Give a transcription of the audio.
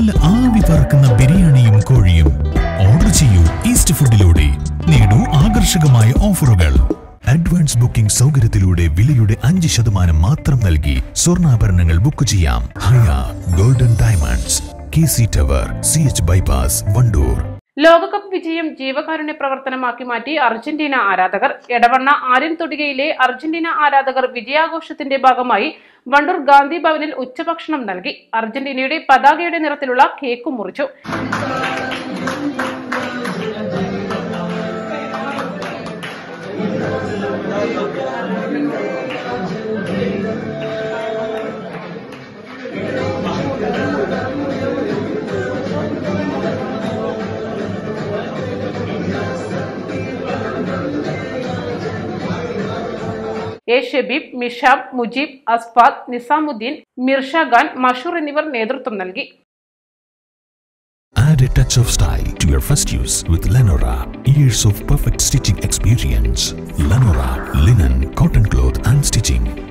നല്ല ആവി പറക്കുന്ന ബിരിയാണിയും കോഴിയും ഓർഡർ ചെയ്യൂ ഈസ്റ്റ് ഫുഡിലൂടെ. നേടൂ ആകർഷകമായ ഓഫറുകൾ. അഡ്വാൻസ് ബുക്കിംഗ് സൗകര്യത്തിലൂടെ വിലയുടെ 5% മാത്രം നൽകി സ്വർണ്ണാഭരണങ്ങൾ ബുക്ക് ചെയ്യാം. Haya golden diamonds, KC tower, CH bypass, Vandoor. ലോകകപ്പ് വിജയം ജീവകാരുണ്യ പ്രവർത്തനമാക്കി മാറ്റി അർജന്റീന ആരാധകർ. എടവണ്ണ ആര്യൻ തൊടികയിലെ അർജന്റീന ആരാധകർ വിജയാഘോഷത്തിന്റെ ഭാഗമായി വണ്ടൂർ ഗാന്ധി ഭവനിൽ ഉച്ചഭക്ഷണം നൽകി. അർജന്റീനയുടെ പതാകയുടെ നിറത്തിലുള്ള കേക്കും മുറിച്ചു. ഷബീബ്, മിഷാബ്, മുജീബ്, അസ്ഫാദ്, നിസാമുദ്ദീൻ, മിർഷാഖാൻ, മഷൂർ എന്നിവർ നേതൃത്വം നൽകി. Add a touch of style to your first use with Lenora. Years of perfect stitching experience. Lenora, linen, cotton cloth and stitching.